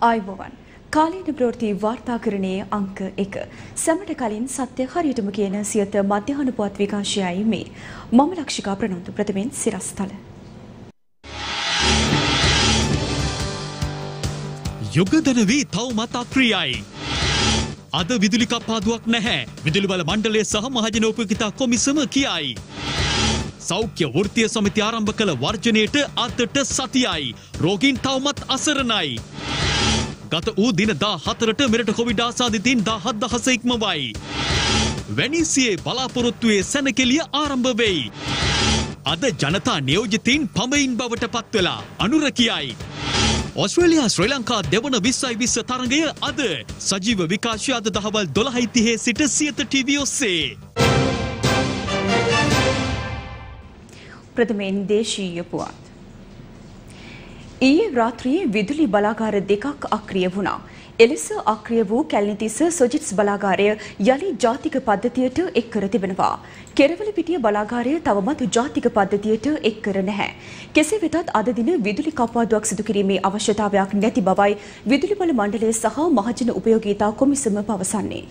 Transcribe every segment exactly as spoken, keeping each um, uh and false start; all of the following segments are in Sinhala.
ආයුබෝවන් කාලීන ප්‍රවෘත්ති වාර්තාකරණයේ අංක එක සැමට කලින් සත්‍ය හරියටම කියන සියත මධ්‍යහන පුවත් විකාශයයි මේ මම ලක්ෂිකා ප්‍රනන්දු ප්‍රථමයෙන් සිරස්තල යුගදන වී තවමත් අක්‍රියයි අද විදුලි කප්පාදුවක් නැහැ විදුලි බල මණ්ඩලය සහ මහජන උපයෝගිතා කොමිසම කියයි සෞඛ්‍ය වෘත්තීය සමිති ආරම්භ කළ වර්ජනයට අදට සතියයි රෝගීන් තවමත් අසරණයි ගත වූ දින දාහතරට මෙරට කොවිඩ් ආසාදිතයින් දාහත් දහස ඉක්මවයි. වෙනිසියේ බලාපොරොත්තුවේ සැනකෙළිය ආරම්භ වෙයි. අද ජනතා නියෝජිතයින් පමයින් බවට පත්වෙලා අනුර කියයි. ඔස්ට්‍රේලියා ශ්‍රී ලංකා දෙවන විස්සයි විස්ස තරඟය අද සජීව විකාශය අද දහවල් දොළහයි තිහේ සිට සියත ටීවී ඔස්සේ. ප්‍රථමයෙන් දේශීය පුවත්. ඊයේ රාත්‍රියේ විදුලි බලාගාර දෙකක් අක්‍රිය වුණා. එලෙස අක්‍රිය වූ කැලණිතිස්ස සොජිට්ස් බලාගාරය යලි ජාතික පද්ධතියට එක් කර තිබෙනවා. කෙරවලපිටිය බලාගාරය තවමත් ජාතික පද්ධතියට එක් කර නැහැ. කෙසේ වෙතත් අද දින විදුලි කප්පාදුවක් සිදු කිරීමේ අවශ්‍යතාවයක් නැති බවයි විදුලි බල මණ්ඩලය සහ මහජන උපයෝගීතා කොමිසම පවසන්නේ.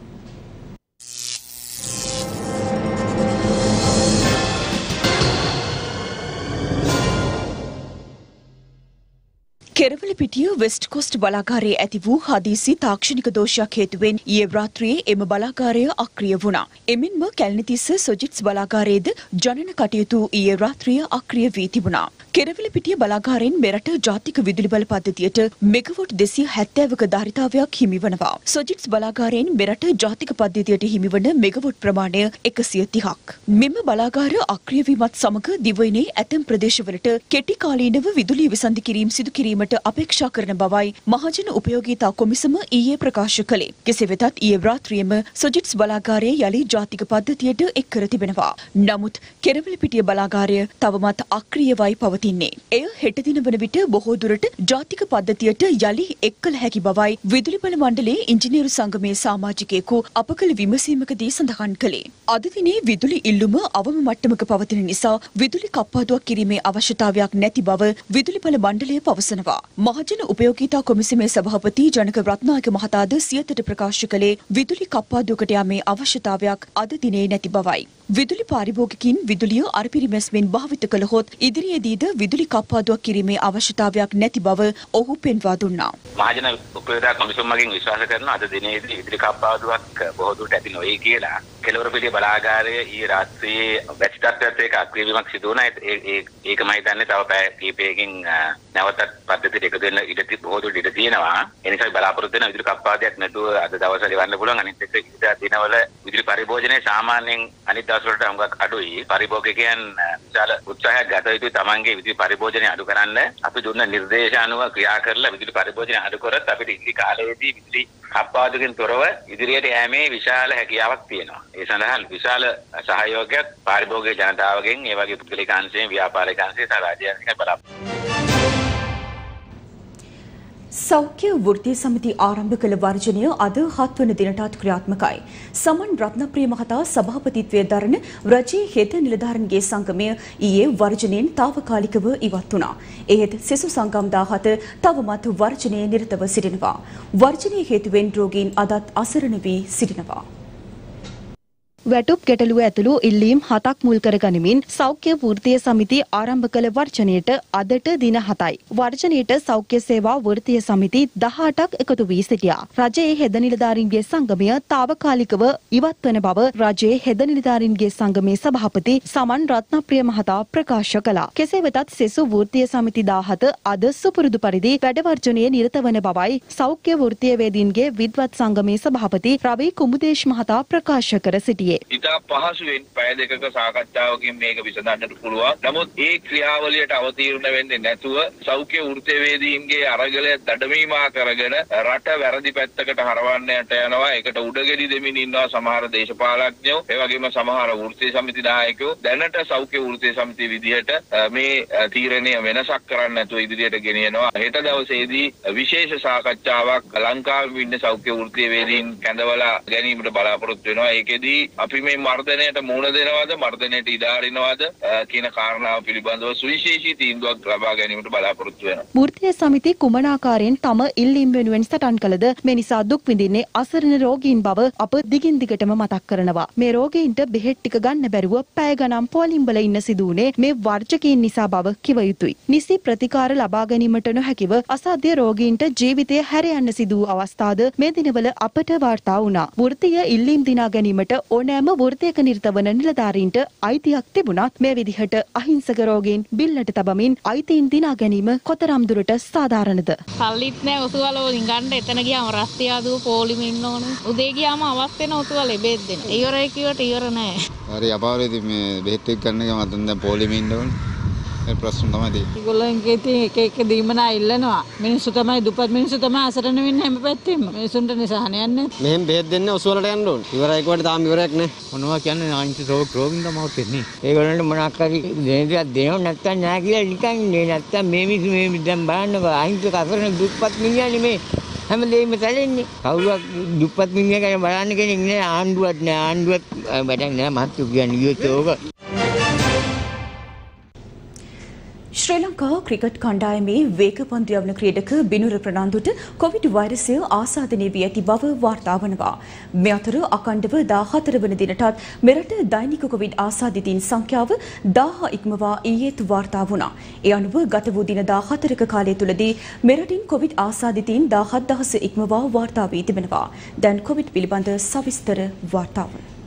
කෙරවලපිටිය වෙස්ට් කොස්ට් බලාගාරයේ ඇති වූ හදිසි තාක්ෂණික දෝෂයක් හේතුවෙන් ඊයේ රාත්‍රියේ එම බලාගාරය අක්‍රිය වුණා. එමෙන්ම කැලණිතිස්ස සොජිට්ස් බලාගාරයේද ජනන කටයුතු ඊයේ රාත්‍රිය අක්‍රිය වී තිබුණා. කෙරවලපිටිය බලාගාරයෙන් මෙරට ජාතික විදුලි බල පද්ධතියට මෙගවොට් දෙසිය හැත්තෑවක ධාරිතාවයක් හිමිවනවා. සොජිට්ස් බලාගාරයෙන් මෙරට ජාතික පද්ධතියට හිමිවන මෙගවොට් ප්‍රමාණය එකසිය තිහක්. මෙම බලාගාර අක්‍රිය වීමත් සමග දිවයිනේ ඇතැම් ප්‍රදේශවලට කෙටි කාලීනව විදුලි විසන්ධි කිරීම සිදු කිරීමට අපේක්ෂා කරන බවයි මහජන උපයෝගීතා කොමිසම ඊයේ ප්‍රකාශ කළේ. කෙසේ වෙතත් ඊයේ රාත්‍රියේම සොජිට්ස් බලාගාරය යලි ජාතික පද්ධතියට එක් කර තිබෙනවා. නමුත් කෙරවලපිටිය බලාගාරය තවමත් අක්‍රියවයි පවතින්නේ. එය හෙට දින වන විට බොහෝ දුරට ජාතික පද්ධතියට යලි එක් කළ හැකි බවයි විදුලි බල මණ්ඩලයේ ඉංජිනේරු සංගමේ සමාජිකයෙකු අප කළ විමසීමකදී සඳහන් කළේ. අද දිනේ විදුලි ඉල්ලුම අවම මට්ටමක පවතින නිසා විදුලි කප්පාදුවක් කිරීමේ අවශ්‍යතාවයක් නැති බව විදුලි බල මණ්ඩලය පවසනවා. මහජන උපයෝගීතා කොමිසමේ සභාපති ජනක රත්නායක මහතාද සියතට ප්‍රකාශ කළේ විදුලි කප්පාදුවකට යාමේ අවශ්‍යතාවයක් අද දිනේ නැති බවයි. විදුලි පාරිභෝගිකින් විදුලිය අරපිරිමැස්මෙන් භාවිත කළහොත් ඉදිරියේදීද විදුලි කප්පාදුවක් කිරීමේ අවශ්‍යතාවයක් නැති බව ඔහු පෙන්වා දුන්නා. මහජන උපයෝගීතා කොමිසම මගින් විශ්වාස කරන අද දිනේදී විදුලි කප්පාදුවක් බොහෝ දුරට ඇති නොවේ කියලා. කෙළවරපිටිය බලාගාරය ඊයේ රාත්‍රියේ වැසිතත්වයට ඒක අක්‍රිය වීමක් සිදු වුණා. ඒකමයි දන්නේ තව පැය කිහිපයකින් නැවතත් පද්ධතියට එකතු වෙන්න ඉඩ බොහෝ දුරට ඉඩ තියෙනවා. ඒ නිසා බලාපොරොත්තු වෙන විදුලි කප්පාදයක් නැතුව අද දවසේ ඉවරන්න පුළුවන්. අනිත් එක්ක ඉරිදා දිනවල විදුලි පරිභෝජනය සාමාන්‍යයෙන් අනිත් දවස් වලට හුඟක් අඩුයි. පරිභෝගිකයන් විශාල උත්සාහයක් ගත යුතුයි තමන්ගේ විදුලි පරිභෝජනය අඩු කරන්න. අපි දුන්න නිර්දේශ අනුව ක්‍රියා කරලා විදුලි පරිභෝජනය අඩු කරත් අපිට ඉදිරි කාලයේදී විදුලි කප්පාදුකින් තොරව ඉදිරියට යෑමේ විශාල හැකියාවක් තියෙනවා. ඒ සඳහා විශාල සහයෝගයක් පාරිභෝගික ජනතාවගෙන් ඒ වගේ පුද්ගලික අංශයෙන් ව්‍යාපාරික අංශයෙන් සහ රාජ්‍යාංශයෙන් බලාපොරොත්තු. සෞඛ්‍ය වෘත්තීය සමිති ආරම්භ කළ වර්ජනය අද හත් වන දිනටත් ක්‍රියාත්මකයි. සමන් රත්නප්‍රිය මහතා සභාපතිත්වයේ දරන රජයේ හෙද නිලධාරීන්ගේ සංගමය ඊයේ වර්ජනයෙන් తాවකාලිකව ඉවත් වුණා. එහෙත් සෙසු සංගම් දාහත තවමත් වර්ජනයේ නිරතව සිටිනවා. වර්ජනයේ හේතුවෙන් රෝගීන් අදත් අසරණ වී සිටිනවා. වැටුප් ගැටලුව ඇතුළු ඉල්ලීම් හතක් මුල් කර ගනිමින් සෞඛ්‍ය වෘත්තීය සමිති ආරම්භ කළ වර්ජනයට අදට දින හතයි. වර්ජනයට සෞඛ්‍ය සේවා වෘත්තීය සමිති දහඅටක් එකතු වී සිටියා. රජයේ හෙද නිලධාරීන්ගේ සංගමය తాවකාලිකව ඉවත් වන බව රජයේ හෙද නිලධාරීන්ගේ සංගමේ සභාපති සමන් රත්නප්‍රිය මහතා ප්‍රකාශ කළා. කෙසේ වෙතත් සෙසු වෘත්තීය සමිති දාහත අද සුපුරුදු පරිදි වැඩ වර්ජනයේ නිරත වන බවයි සෞඛ්‍ය වෘත්තීය වේදීන්ගේ විද්වත් සංගමේ සභාපති රවි කුමුදේශ් මහතා ප්‍රකාශ කර සිටියේ. ඉතා පහසුවෙන් පැය දෙකක සාකච්ඡාවකින් මේක විසඳන්නට පුළුවන්. නමුත් ඒ ක්‍රියාවලියට අවතීර්ණ වෙන්නේ නැතුව සෞඛ්‍ය වෘත්තීයවේදීන්ගේ අරගලය දඩමීමා කරගෙන රට වැරදි පැත්තකට හරවන්නට යනවා. ඒකට උඩගෙඩි දෙමින් ඉන්නවා සමහර දේශපාලඥයෝ, ඒ වගේම සමහර වෘත්තීය සමිති නායකයෝ. දැනට සෞඛ්‍ය වෘත්තීය සමිති විදිහට මේ තීරණය වෙනසක් කරන්න නැතුව ඉදිරියට ගෙනියනවා. හෙට දවසේදී විශේෂ සාකච්ඡාවක් ලංකාවේ ඉන්න සෞඛ්‍ය වෘත්තීයවේදීන් කැඳවලා ගැනීමට බලාපොරොත්තු වෙනවා. ඒකෙදී අපි මේ මර්ධනයට මුහුණ දෙනවද මර්ධනයට ඉඩ අරිනවද කියන කාරණාව පිළිබඳව සුවිශේෂී තීන්දුවක් ලබා ගැනීමට බලාපොරොත්තු වෙනවා. වෘත්තීය සමිතිය කුමන ආකාරයෙන් තම ඉල්ලීම් වෙනුවෙන් සටන් කළද මේ නිසා දුක් විඳින්නේ අසරණ රෝගීන් බව අප දිගින් දිගටම මතක් කරනවා. මේ රෝගීන්ට බෙහෙත් ටික ගන්න බැරුව පැය ගණන් පොලිම්බල ඉන්න සිදුවුනේ මේ වර්ජකීන් නිසා බව කිව යුතුයි. නිසි ප්‍රතිකාර ලබා ගැනීමට නොහැකිව අසාධ්‍ය රෝගීන්ට ජීවිතය හැර යන්න සිදු වූ අවස්ථාද මේ දිනවල අපට වාර්තා වුණා. වෘත්තීය ඉල්ලීම් දිනා ගැනීමට ඕනෑම වෘත්තයක නිරත වන නිලධාරීන්ට අයිතියක් තිබුණත් මේ විදිහට අහිංසක රෝගීන් බිල්ලට තබමින් අයිතීන් දිනා ගැනීම කොතරම් දුරට සාධාරණද? සල්ලිත් නෑ ඔසුවල වලින් ගන්න එතන ගියාම රස්තිය ආදුව පොලිමේ ඉන්න ඕනේ. උදේ ගියාම අවස් වෙන ඔසුවල බෙහෙත් දෙන්න. ඉවරයි කිව්වට ඉවර නෑ. හරි අපාරේදී මේ බෙහෙත් එක්ක ගන්න එක මතන් දැන් පොලිමේ ඉන්න ඕනේ. ඒ ප්‍රශ්න තමයි තියෙන්නේ. ඒගොල්ලන්ගේ තියෙන එක එක දීමනා ඉල්ලනවා. මිනිස්සු තමයි දුප්පත් මිනිස්සු තමයි අසරණ වෙන්නේ හැම පැත්තෙම. මිනිසුන්ට නිසහන යන්නේ. මෙහෙම බෙහෙත් දෙන්න ඔසුවලට යන්න ඕනේ. ඉවරයි කිව්වට තාම ඉවරයක් නෑ. මොනවා කියන්නේ ආයින්ති රෝග රෝගින් තමයි වෙන්නේ. ඒගොල්ලන්ට මොනක් හරි දෙන දෙයක් දෙනව නැත්තම් නෑ කියලා නිකන් ඉන්නේ. නැත්තම් මේ මිනිස්සු මේ දැන් බලන්නකො අහිංසක අසරණ දුප්පත් මිනිහා නෙමේ. හැමදේම තැලෙන්නේ. කවුරුත් දුප්පත් මිනිහා ගැන බලන්න කෙනෙක් නෑ. ආණ්ඩුවක් නෑ. ආණ්ඩුවක් වැඩක් නෑ මහත්තයෝ කියන්නේ ඊයෝක. ශ්‍රී ලංකා ක්‍රිකට් කණ්ඩායමේ වේගපන්දු යවන ක්‍රීඩක බිනුර ප්‍රනාන්දුට කොවිඩ් වෛරසය ආසාදනය වී ඇති බව වාර්තා වනවා. මේ අතර අඛණ්ඩව දාහතර වන දිනටත් මෙරට දෛනික කොවිඩ් ආසාදිතයින් සංඛ්‍යාව දාහ ඉක්මවා ඊයේත් වාර්තා වුණා. ඒ අනුව ගත වූ දින දාහතරක කාලය තුලදී මෙරටින් කොවිඩ් ආසාදිතයින් දාහත් දහස ඉක්මවා වාර්තා වී තිබෙනවා. දැන් කොවිඩ් පිළිබඳ සවිස්තර වාර්තාව.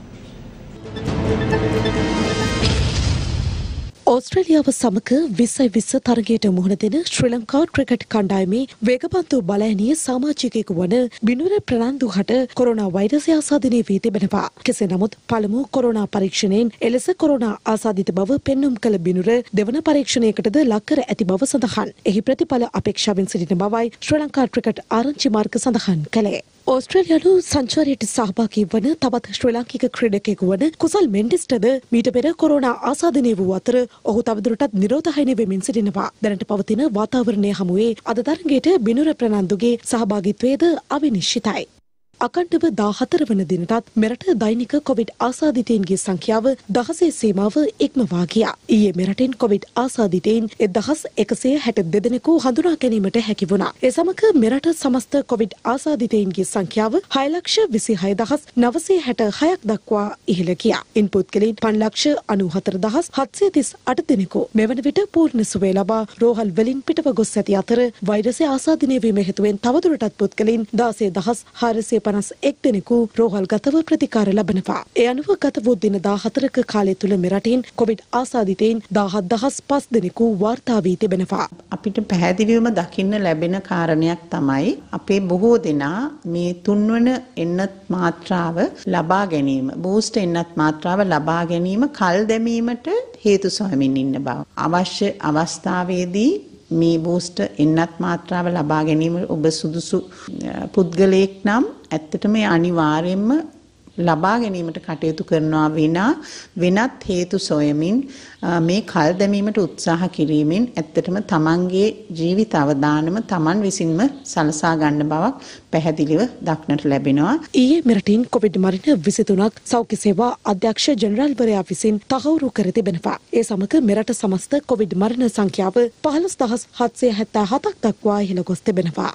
ඕස්ට්‍රේලියාව සමග විස්සයි විස්ස තරගයට මුහුණ දෙන ශ්‍රී ලංකා ක්‍රිකට් කණ්ඩායමේ වේගපන්දු බලයනීය සමාජිකයෙකු වන බිනුර ප්‍රනාන්දු හට කොරෝනා වෛරසය ආසාදනය වී තිබෙනවා. කෙසේ නමුත් පළමු කොරෝනා පරීක්ෂණයෙන් එලෙස කොරෝනා ආසාදිත බව පෙන්නුම් කළ බිනුර දෙවන පරීක්ෂණයකටද ලක් කර ඇති බව සඳහන්. එහි ප්‍රතිඵල අපේක්ෂාවෙන් සිටින බවයි ශ්‍රී ලංකා ක්‍රිකට් ආරංචි මාර්ග සඳහන් කළේ. ඕස්ට්‍රේලියානු සංචාරයට සහභාගී වන තවත් ශ්‍රී ලාංකික ක්‍රීඩකයෙකු වන කුසල් මෙන්ඩිස්ටද මීට පෙර කොරෝනා ආසාදනය වූ අතර ඔහු තවදුරටත් නිරෝධායනය වෙමින් සිටිනවා. දැනට පවතින වාතාවරණය හමුවේ අද තරගයට බිනුර ප්‍රනාන්දුගේ සහභාගීත්වයද අවිනිශ්චිතයි. අකණ්ඩව දාහතර වන දිනටත් මෙරට දෛනික කොවිඩ් ආසාදිතයින්ගේ සංඛ්‍යාව දහසේ සීමාව ඉක්මවා ගියා. ඊයේ මෙරටින් කොවිඩ් ආසාදිතයින් එක්දහස් එකසිය හැට දෙදෙනෙකු හඳුනා ගැනීමට හැකි වුණා. ඒ සමග මෙරට සමස්ත කොවිඩ් ආසාදිතයින්ගේ සංඛ්‍යාව හය ලක්ෂ විසිහය දහස් නවසිය හැට හයක් දක්වා ඉහළ ගියා. ඉන් පුද්ගලයන් පන්ලක්ෂ අනූහතර දහස් හත්සිය තිස් අට දෙනෙකු මෙවන විට පූර්ණ සුවය ලබා රෝහල් වලින් පිටව ගොස් ඇති අතර වෛරසය ආසාදනය වීම හේතුවෙන් තවදුරටත් පුද්ගලයන් දාසය දහස් හාරසිය පනස් එක් දෙනෙකු රෝහල්ගතව ප්‍රතිකාර ලබනවා. ඒ අනුව ගත වූ දින දාහතරක කාලය තුල මෙරටින් කොවිඩ් ආසාදිතයින් දාහත් දහස් පස් දෙනෙකු වාර්තා වී තිබෙනවා. අපිට පැහැදිලිවම දකින්න ලැබෙන කාරණයක් තමයි අපේ බොහෝ දෙනා මේ තුන්වන එන්නත් මාත්‍රාව ලබා ගැනීම, බූස්ටර් එන්නත් මාත්‍රාව ලබා ගැනීම කල් දැමීමට හේතු සොයමින් ඉන්න බව. අවශ්‍ය අවස්ථාවේදී මේ බූස්ටර් එන්නත් මාත්‍රාව ලබා ගැනීම ඔබ සුදුසු පුද්ගලයෙක් නම් ඇත්තටම අනිවාර්යයෙන්ම ලබා ගැනීමට කටයුතු කරනවා විනා වෙනත් හේතු සොයමින් මේ කල් දැමීමට උත්සාහ කිරීමෙන් ඇත්තටම තමන්ගේ ජීවිත අවදානම තමන් විසින්ම සලසා ගන්න බවක් පැහැදිලිව දක්නට ලැබෙනවා. ඊයේ මෙරටින් කොවිඩ් මරණ විසිතුනක් සෞඛ්‍ය සේවා අධ්‍යක්ෂ ජෙනරාල්වරයා විසින් තහවුරු කර තිබෙනවා. ඒ සමග මෙරට සමස්ත කොවිඩ් මරණ සංඛ්‍යාව පහළොස් දහස් හත්සිය හැත්තෑ හතක් දක්වා ඉහළ ගොස් තිබෙනවා.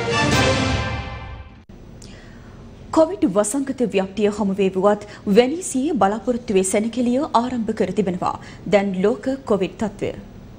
කොවිඩ් වසංගත ව්‍යාප්තිය හමුවේ වුවත් වෙනීසියේ බලාපොරොත්තුවේ සැනකෙළිය ආරම්භ කර තිබෙනවා. දැන් ලෝක කොවිඩ් තත්ත්වය.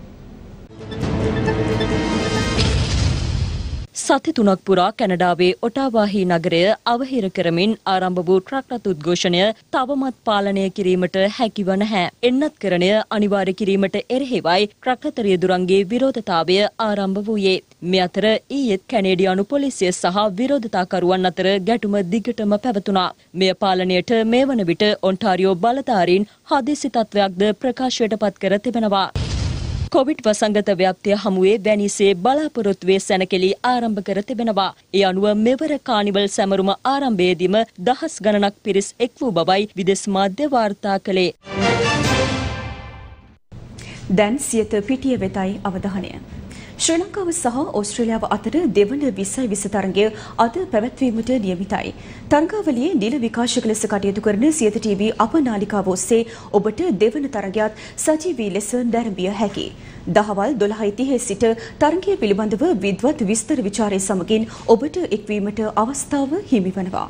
සති තුනක් පුරා කැනඩාවේ ඔටාවාහි නගරය අවහිර කරමින් ආරම්භ වූ ට්‍රක් රථ උද්ඝෝෂණය තවමත් පාලනය කිරීමට හැකිව නැහැ. එන්නත්කරණය අනිවාර්ය කිරීමට එරෙහිවයි ට්‍රක් රථ රියදුරන්ගේ විරෝධතාවය ආරම්භ වූයේ. මේ අතර ඊයේත් කැනේඩියානු පොලිසිය සහ විරෝධතාකරුවන් අතර ගැටුම දිගටම පැවතුණා. මෙය පාලනයට මේ වන විට ඔන්ටාරියෝ බලධාරීන් හදිසි තත්ත්වයක්ද ප්‍රකාශයට පත් කර තිබෙනවා. කොවිඩ් වසංගත ව්‍යාප්තිය හමුවේ වැනිසේ බලාපොරොත්තුවේ සැනකෙළි ආරම්භ කර තිබෙනවා. ඒ අනුව මෙවර කානිවල් සැමරුම ආරම්භයේදීම දහස් ගණනක් පිරිස් එක් වූ බවයි විදෙස් මාධ්‍ය වාර්තා කළේ. දැන් සියත පිටිය වෙතයි අවධානය. ශ්‍රී ලංකාව සහ ඕස්ට්‍රේලියාව අතර දෙවන විස්සයි විස්ස තරගය අද පැවැත්වීමට නියමිතයි. තරගාවලියේ නිල විකාශක ලෙස කටයුතු කරන සියත ටීවී අප නාලිකාව ඔස්සේ ඔබට දෙවන තරගයත් සජීවී ලෙස නැරඹිය හැකියි. දහවල් දොළහයි තිහේ සිට තරගය පිළිබඳව විද්වත් විස්තර විචාරය සමගින් ඔබට එක්වීමට අවස්ථාව හිමි වනවා.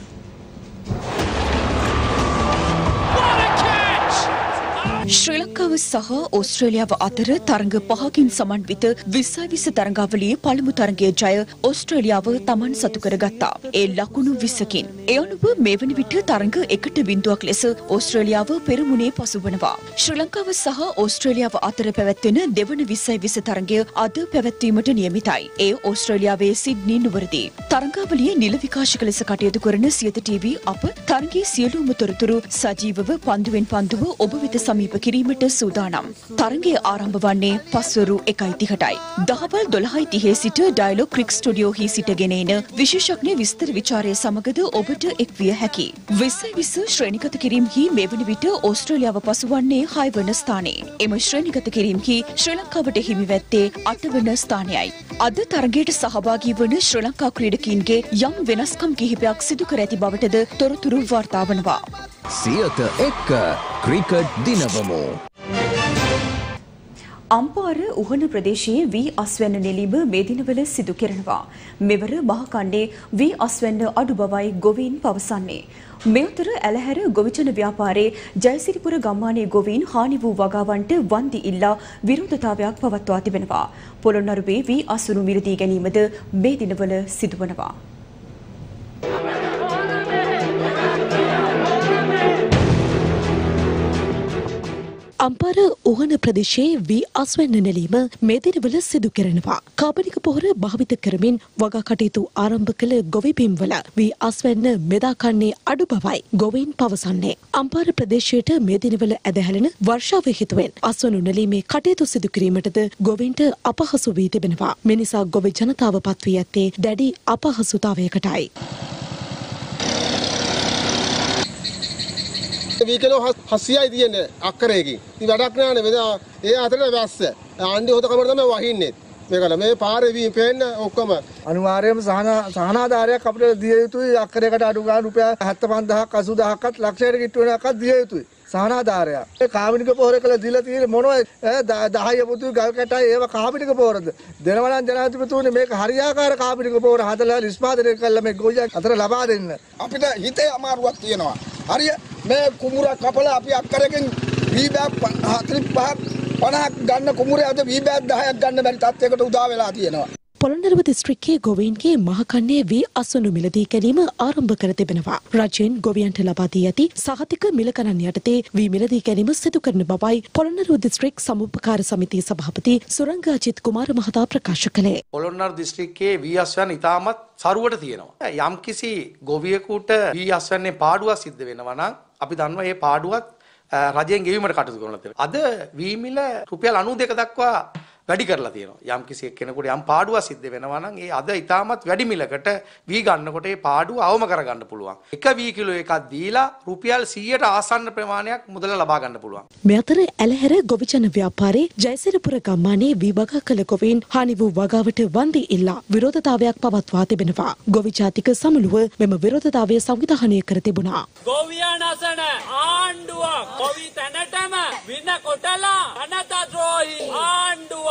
ශ්‍රී ලංකාව සහ ඕස්ට්‍රේලියාව අතර තරඟ පහකින් සමන්විත විස්සයි විස්ස තරඟාවලියේ පළමු තරඟය ජය ඕස්ට්‍රේලියාව තමන් සතු කරගත්තා. ඒ ලකුණු විස්සකින්. ඒ අනුව මේ වන විට තරඟ එකට බිඳුවක් ලෙස ඕස්ට්‍රේලියාව පෙරමුණේ පසුවනවා. ශ්‍රී ලංකාව සහ ඕස්ට්‍රේලියාව අතර පැවැත්වෙන දෙවන විස්සයි විස්ස තරඟය අද පැවැත්වීමට නියමිතයි. ඒ ඕස්ට්‍රේලියාවේ සිඩ්නි නුවරදී. තරඟාවලියේ නිල විකාශක ලෙස කටයුතු කරන සියත ටීවී අප තරඟයේ සියලුම තොරතුරු සජීවව පන්දුවෙන් පන්දුව ඔබ වෙත සමීප කිරීමට සූදානම්. තරගය ආරම්භ වන්නේ පස්වරු එකයි තිහටයි. දහවල් දොළහයි තිහේ සිට ඩයලොග් ක්‍රික් ස්ටුඩියෝහි සිටගෙන එන විශේෂඥ විස්තර විචාරය සමගද ඔබට එක්විය හැකි. විස්සයි විස්ස ශ්‍රේණිගත කිරීම්හි මේ වන විට ඕස්ට්‍රේලියාව පසුවන්නේ හය වන ස්ථානයේ. එම ශ්‍රේණිගත කිරීම්හි ශ්‍රී ලංකාවට හිමි වැත්තේ අට වන ස්ථානයයි. අද තරගයට සහභාගී වන ශ්‍රී ලංකා ක්‍රීඩකීන්ගේ යම් වෙනස්කම් කිහිපයක් සිදු කර ඇති බවටද තොරතුරු වාර්තා වනවා. සියත එක්ක ක්‍රිකට් දිනවමු. අම්පාර උහන ප්‍රදේශයේ වී අස්වැන්න නෙලීම මේ දිනවල සිදු කෙරෙනවා. මෙවර මහකණ්ඩේ වී අස්වැන්න අඩු බවයි ගොවීන් පවසන්නේ. මේ අතර ඇලහැර ගොවිජන ව්‍යාපාරයේ ජයසිරිපුර ගම්මානයේ ගොවීන් හානි වූ වගාවන්ට වන්දි ඉල්ලා විරෝධතාවයක් පවත්වා තිබෙනවා. පොළොන්නරුවේ වී අසුරු මිලදී ගැනීමද මේ දිනවල සිදුවනවා. අම්පාර උහන ප්‍රදේශයේ වී අස්වැන්න නෙලීම මේ දිනවල සිදු කෙරෙනවා. කාබනික පොහොර භාවිත කරමින් වගා කටයුතු ආරම්භ කළ ගොවිබිම්වල වී අස්වැන්න මෙදා කන්නේ අඩු බවයි ගොවීන් පවසන්නේ. අම්පාර ප්‍රදේශයට මේ දිනවල ඇදහැලෙන වර්ෂාව හේතුවෙන් අස්වැන්නු නෙලීමේ කටයුතු සිදු කිරීමටද ගොවීන්ට අපහසු වී තිබෙනවා. මේ නිසා ගොවි ජනතාව පත් වී ඇත්තේ දැඩි අපහසුතාවයකටයි. වී කිලෝ හසියයි තියෙන්නේ අක්කරයකින්. ඉතින් වැඩක් නෑනේ මෙදා ඒ අතරේ වැස්ස. ආණ්ඩි හොත කමර තමයි වහින්නේ. මේකල මේ පාරේ වී පේන්න ඔක්කොම අනිවාර්යයෙන්ම සහන සහනාධාරයක් අපිට දිය යුතුයි. අක්කරයකට අඩු ගන්න රුපියල් හැත්තෑ පන්දාහක් අසූ දහහක්වත් ලක්ෂයකට කිට්ටු වෙනකක් දිය යුතුයි. සහනාධාරයක්. ඒ කාබනික පොහොර කළ දීලා තියෙන්නේ මොනවද? දහය පුතුයි ගල් කැටයි ඒව කාබනික පොහොරද? දෙනවා නම් ජනාධිපතිතුමනි මේක හරියාකාර කාබනික පොහොර හදලා නිෂ්පාදනය කළා මේ ගොවියන් අතර ලබා දෙන්න. අපිට හිතේ අමාරුවක් තියෙනවා. හරිය මේ කුඹුර කපලා අපි අක්කරකින් වී බෑග් හතළිස් පහක් පනහක් ගන්න කුඹුරේ අද වී බෑග් දහයක් ගන්න බැරි තත්යකට උදා වෙලා තියෙනවා. පොළොන්නරුව දිස්ත්‍රික්කයේ ගොවීන්ගේ මහකන්නේ වී අස්වනු මිලදී ගැනීම ආරම්භ කර තිබෙනවා. රජයෙන් ගොවියන්ට ලබා දී ඇති සහතික මිල ගණන් යටතේ වී මිලදී ගැනීම සිදු කරන බවයි පොළොන්නරුව දිස්ත්‍රික් සමුපකාර සමිතියේ සභාපති සුරංග අජිත් කුමාර මහතා ප්‍රකාශ කළේ. පොළොන්නරුව දිස්ත්‍රික්කයේ වී අස්වැන්න ඉතාමත් සරුවට තියෙනවා. යම්කිසි ගොවියෙකුට වී අස්වැන්නේ පාඩුවක් සිද්ධ වෙනවා නම් අපි දන්නවා මේ පාඩුවත් රජයෙන් ගෙවීමට කටයුතු කරනවා කියලා. අද වී මිල රුපියල් අනූ දෙක දක්වා වැඩි කරලා තියෙනවා. යම් කිසි කෙනෙකුට යම් පාඩුවක් සිද්ධ වෙනවා නම් ඒ අද ඉතාමත් වැඩි මිලකට වී ගන්නකොට ඒ පාඩුව අවම කරගන්න පුළුවන්. එක වී කිලෝ එකක් දීලා රුපියල් සීයට ආසන්න ප්‍රමාණයක් මුදල ලබා ගන්න පුළුවන්. මේ අතර ඇලහැර ගොවිජන ව්‍යාපාරයේ ජයසිරිපුර ගම්මානයේ වී වගා කළ ගොවීන් හානි වූ වගාවට වන්දි ඉල්ලා විරෝධතාවයක් පවත්වා තිබෙනවා. ගොවි ජාතික සමුළුව මෙම විරෝධතාවය සංවිධානය කර තිබුණා. ගොවියන් අසන ආණ්ඩුව ගොවි තැනටම වින කොටලා අනතද්‍රෝහී ආණ්ඩුව.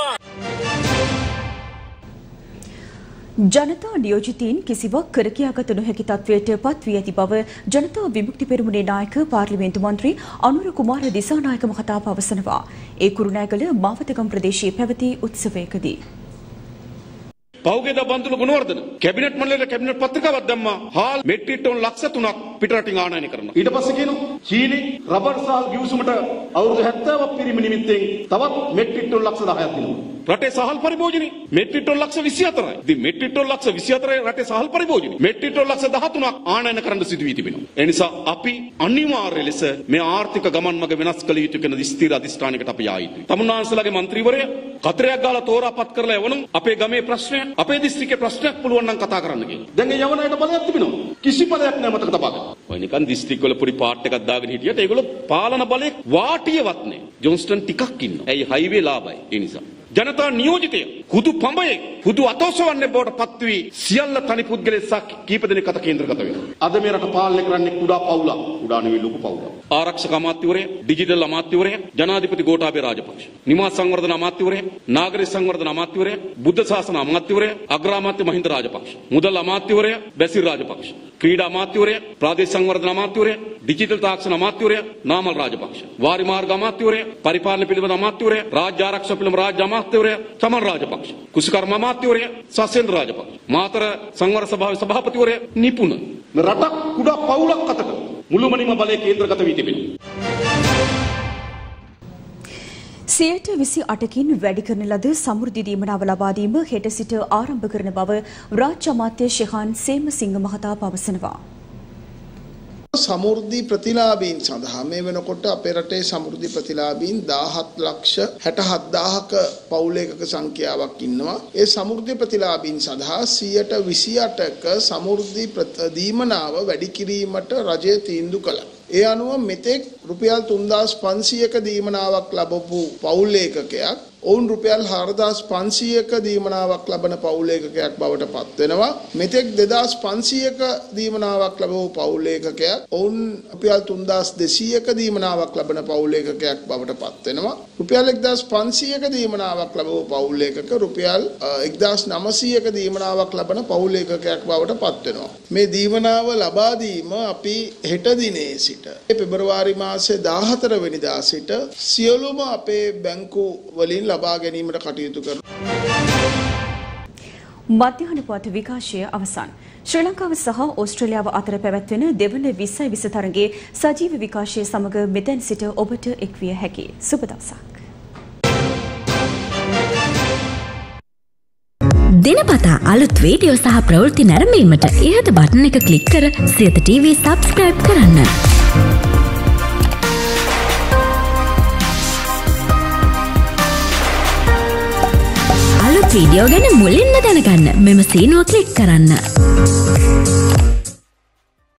ජනතා නියෝජිතීන් කිසිවක් කර කියාගත නොහැකි තත්වයට පත් වී ඇති බව ජනතා විමුක්ති පෙරමුණේ නායක පාර්ලිමේන්තු මන්ත්‍රී අනුර කුමාර දිසානායක මහතා පවසනවා. ඒ කුරුණෑගල මාවතගම් ප්‍රදේශයේ පැවති උත්සවයකදී පෞගේද බන්දුල ගුණවර්ධන කැබිනට් මණ්ඩලයට කැබිනට් පත්‍රිකාවක් දැම්මා. හාල් මෙට්‍රික් ටන් ලක්ෂ තුනක් පිටරටින් ආනයනය කරනවා. ඊට පස්සේ කියනවා චීනි රබර් සාල් ගිවිසුමට අවුරුදු හැත්තෑවක් පිරීම නිමිත්තෙන් තවත් මෙට්‍රික් ටන් ලක්ෂ දහයක් දෙනවා. රටේ සහල් පරිභෝජනය මෙට්‍රික් ටන් ලක්ෂ විසි හතරයි. ඉතින් මෙට්‍රික් ටන් ලක්ෂ විසි හතරයි රටේ සහල් පරිභෝජනය. මෙට්‍රික් ටන් ලක්ෂ දහතුනක් ආනයන කරන්න සිදු වී තිබෙනවා. ඒ නිසා අපි අනිවාර්ය ලෙස මේ ආර්ථික ගමන් මඟ වෙනස් කළ යුතු කියන ස්ථිර අධිෂ්ඨානයකට අපි යා යුතුයි. තමුන්නාන්සලාගේ මන්ත්‍රීවරයා කතරයක් ගාලා තෝරාපත් කරලා එවනම් අපේ ගමේ ප්‍රශ්නය අපේ දිස්ත්‍රික්කේ ප්‍රශ්නයක් පුළුවන් නම් කතා කරන්න කියලා. දැන් ඒ යවනයට බලයක් තිබෙනවා. කිසි බලයක් නැහැ මතක තබා ගන්න. ඔය නිකන් දිස්ත්‍රික් වල පොඩි පාට් එකක් දාගෙන හිටියට ඒගොල්ලෝ පාලන බලයේ වාටියවත් නැහැ. ජොන්ස්ටන් ටිකක් ඉන්නවා. ඇයි හයිවේ ලාභයි. ඒ නිසා ජනතා නියෝජිතය හුදු පඹයේ හුදු අතෝසවන්නේ බවට පත් වී සියල්ල තනි පුද්ගලයෙක් කීප දෙනෙක් අත කේන්ද්‍රගත වෙනවා. අද මේ රට පාලනය කරන්නේ කුඩා පවුලක්. කුඩා නෙවෙයි ලොකු පවුලක්. ආරක්ෂක අමාත්‍යවරයා, ඩිජිටල් අමාත්‍යවරයා, ජනාධිපති ගෝඨාභය රාජපක්ෂ, නිවාස සංවර්ධන අමාත්‍යවරයා, නාගරික සංවර්ධන අමාත්‍යවරයා, බුද්ධ ශාසන අමාත්‍යවරයා, අග්‍රාමාත්‍ය මහින්ද රාජපක්ෂ, මුදල් අමාත්‍යවරයා බැසිල් රාජපක්ෂ, ක්‍රීඩා අමාත්‍යවරයා, ප්‍රාදේශීය සංවර්ධන අමාත්‍යවරයා, ඩිජිටල් තාක්ෂණ අමාත්‍යවරයා නාමල් රාජපක්ෂ, වාරි මාර්ග අමාත්‍යවරයා, පරිපාලන පිළිබඳ අමාත්‍යවරයා, රාජ්‍ය ආරක්ෂක පිළිබඳ රාජ්‍ය අමාත්‍යවරයා චමන් රාජපක්ෂ, කුසිකර්ම අමාත්‍යවරයා සසෙන්ද්‍ර රාජපක්ෂ, මාතර සංවර්ධන සභාවේ සභාපතිවරයා නිපුණ. රටක් කුඩා පවුලක් අතට මුළුමනින්ම බලය කේන්ද්‍රගත වී තිබෙනවා. සියයට විසි අටකින් වැඩි කරන ලද සමෘද්ධි දීමනාව ලබා දීම හෙට සිට ආරම්භ කරන බව රාජ්‍ය අමාත්‍ය ශිහාන් සේමසිංහ මහතා පවසනවා. සමෘද්ධි ප්‍රතිලාභීන් සඳහා මේ වෙනකොට අපේ රටේ සමෘද්ධි ප්‍රතිලාභීන් දාහත් ලක්ෂ හැට හත්දාහක පවුල් ඒකක සංඛ්‍යාවක් ඉන්නවා. ඒ සමෘද්ධි ප්‍රතිලාභීන් සඳහා සියයට විසි අටක සමෘද්ධි දීමනාව වැඩි කිරීමට රජය තීන්දුව කළා. ඒ අනුව මෙතෙක් රුපියල් තුන්දාස් පන්සීයක දීමනාවක් ලැබපු පවුල් ඒකකයක් ඔවුන් රුපියල් හාරදාස් පන්සීයක දීමනාවක් ලබන පවුල් ඒකකයක් බවට පත් වෙනවා. මෙතෙක් දෙදාස් පන්සීයක දීමනාවක් ලැබපු පවුල් ඒකකයක් ඔවුන් රුපියල් තුන්දාස් දෙසීයක දීමනාවක් ලබන පවුල් ඒකකයක් බවට පත් වෙනවා. රුපියල් එක්දාස් පන්සීයක දීමනාවක් ලැබපු පවුල් ඒකක රුපියල් එක්දාස් නවසීයක දීමනාවක් ලබන පවුල් ඒකකයක් බවට පත් වෙනවා. මේ දීමනාව ලබා දීම අපි හෙට දිනේ සිට පෙබරවාරි මාසේ දාහතර වෙනිදා සිට සියලුම අපේ බැංකු වලින් ලබා ගැනීමට කටයුතු කරනවා. මධ්‍යහන පුවත් විකාශය අවසන්. ශ්‍රී ලංකාව සහ ඕස්ට්‍රේලියාව අතර පැවැත්වෙන දෙවන විස්සයි විස්ස තරගයේ සජීව විකාශය සමග මෙතැන් සිට ඔබට එක්විය හැකි. සුබ දවසක්. දිනපතා අලුත් වීඩියෝ සහ ප්‍රවෘත්ති නැරඹීමට ඉහත බටන් එක ක්ලික් කර සියත ටීවී සබ්ස්ක්‍රයිබ් කරන්න. අලුත් වීඩියෝ ගැන මුලින්ම දැනගන්න මෙම සීනුව ක්ලික් කරන්න.